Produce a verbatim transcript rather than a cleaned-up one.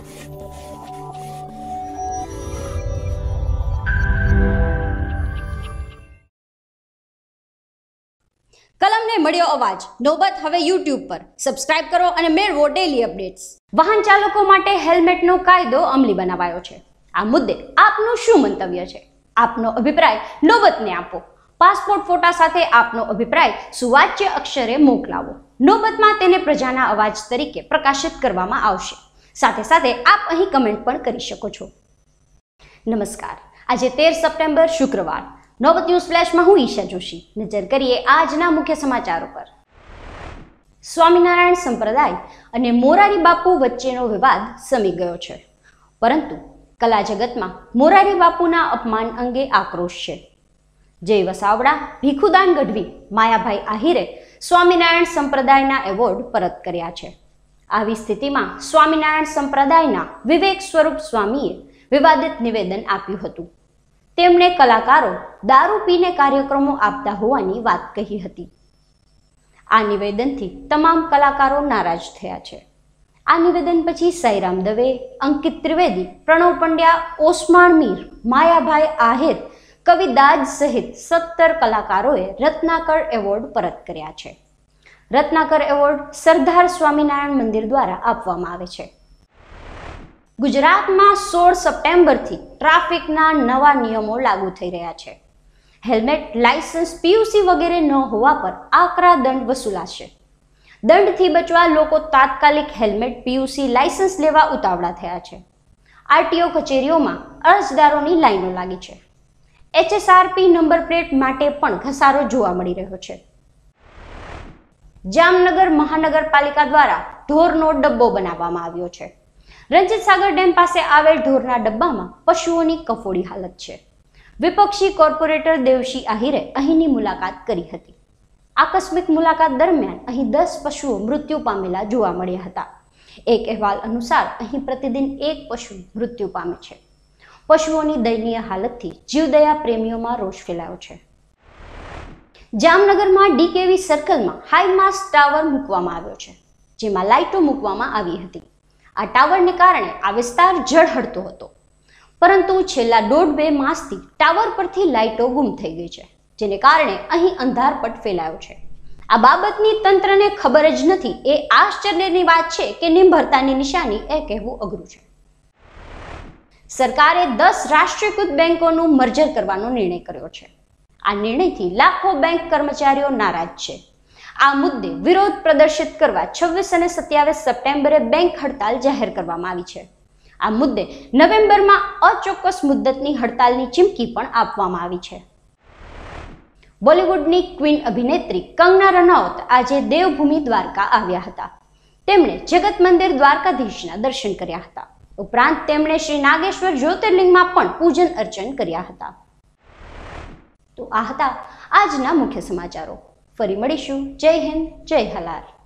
કલમને મળ્યો અવાજ. નોબત હવે યુટ્યુબ પર. સબસ્ક્રાઇબ કરો અને મેળવો ડેલી અપડેટ્સ. વાહન ચાલકો માટે હેલ્મેટનો કાયદો અમલી બનાવાયો છે. આ મુદ્દે આપનું શું મંતવ્ય છે? આપનો અભિપ્રાય નોબતને આપો. પાસપોર્ટ ફોટા સાથે આપનો અભિપ્રાય સુવાચ્ય અક્ષરે મોકલાવો. નોબતમાં તેને પ્રજાના અવાજ તરીકે પ્રકાશિત કરવામાં આવશે. સાથે સાથે આપ અહીં કમેન્ટ પણ કરી શકો છો. નમસ્કાર. આજે તેર સપ્ટેમ્બર શુક્રવાર. નોબત ન્યૂઝ ફ્લેશમાં હું ઈશા જોશી. નજર કરીએ આજના મુખ્ય સમાચારો પર. સ્વામિનારાયણ સંપ્રદાય અને મોરારી બાપુ વચ્ચેનો વિવાદ શમી ગયો છે, પરંતુ કલા જગતમાં મોરારી બાપુના અપમાન અંગે આક્રોશ છે. જય વસાવડા, ભીખુદાન ગઢવી, માયાભાઈ આહિરે સ્વામિનારાયણ સંપ્રદાયના એવોર્ડ પરત કર્યા છે. આવી સ્થિતિમાં સ્વામિનારાયણ સંપ્રદાયના વિવેક સ્વરૂપ સ્વામીએ વિવાદિત નિવેદન આપ્યું હતું. તેમણે કલાકારો દારૂ પીને કાર્યક્રમો આપતા હોવાની વાત કહી હતી. આ નિવેદનથી તમામ કલાકારો નારાજ થયા છે. આ નિવેદન પછી સાઈરામ દવે, અંકિત ત્રિવેદી, પ્રણવ પંડ્યા, ઓસમાણ મીર, માયાભાઈ આહિર, કવિ દાજ સહિત સત્તર કલાકારોએ રત્નાકર એવોર્ડ પરત કર્યા છે. રત્નાકર એવોર્ડ સરદાર સ્વામિનારાયણ મંદિર દ્વારા આપવામાં આવે છે. ગુજરાતમાં સોળ સપ્ટેમ્બરથી ટ્રાફિકના નવા નિયમો લાગુ થઈ રહ્યા છે. હેલ્મેટ, લાયસન્સ, પીયુસી વગેરે ન હોવા પર આકરા દંડ વસૂલાશે. દંડથી બચવા લોકો તાત્કાલિક હેલ્મેટ, પીયુસી, લાયસન્સ લેવા ઉતાવળા થયા છે. આરટીઓ કચેરીઓમાં અરજદારોની લાઈનો લાગી છે. એચએસઆરપી નંબર પ્લેટ માટે પણ ઘસારો જોવા મળી રહ્યો છે. જામનગર મહાનગરપાલિકા દ્વારા ઢોરનો ડબ્બો બનાવવામાં આવ્યો છે. રણજીત સાગર ડેમ પાસે આવેલ ઢોરના ડબ્બામાં પશુઓની કફોડી હાલત છે. વિપક્ષી કોર્પોરેટર દેવશી આહિરે અહીંની મુલાકાત કરી હતી. આકસ્મિક મુલાકાત દરમિયાન અહીં દસ પશુઓ મૃત્યુ પામેલા જોવા મળ્યા હતા. એક અહેવાલ અનુસાર અહીં પ્રતિદિન એક પશુ મૃત્યુ પામે છે. પશુઓની દયનીય હાલતથી જીવદયા પ્રેમીઓમાં રોષ ફેલાયો છે. જામનગરમાં ડીકેવી સર્કલમાં હાઈમાસ્ટ ટાવર મૂકવામાં આવ્યો છે, જેમાં લાઇટો મૂકવામાં આવી હતી. આ ટાવરને કારણે આ વિસ્તાર ઝળહળતો હતો, પરંતુ છેલ્લા દોઢ બે માસથી ટાવર પરથી લાઇટો ગુમ થઈ ગઈ છે, જેને કારણે અહીં અંધારપટ ફેલાયો છે. આ બાબતની તંત્રને ખબર જ નથી એ આશ્ચર્યની વાત છે કે નિર્ભરતાની નિશાની એ કહેવું અઘરું છે. સરકારે દસ રાષ્ટ્રીયકૃત બેંકોનું મર્જર કરવાનો નિર્ણય કર્યો છે. આ નિર્ણયથી લાખો બેંક કર્મચારીઓ નારાજ છે. આ મુદ્દે વિરોધ પ્રદર્શિત કરવા છવ્વીસ અને સત્યાવીસ સપ્ટેમ્બરે બેંક હડતાલ જાહેર કરવામાં આવી છે. આ મુદ્દે નવેમ્બરમાં અચોક્કસ મુદ્દતની હડતાલની ચીમકી પણ આપવામાં આવી છે. બોલિવૂડની ક્વીન અભિનેત્રી કંગના રનૌત આજે દેવભૂમિ દ્વારકા આવ્યા હતા. તેમણે જગત મંદિર દ્વારકાધીશના દર્શન કર્યા હતા. ઉપરાંત તેમણે શ્રી નાગેશ્વર જ્યોતિર્લિંગમાં પણ પૂજન અર્ચન કર્યા હતા. તો આ હતા આજના મુખ્ય સમાચારો. ફરી મળીશું. જય હિન્દ, જય હલાર.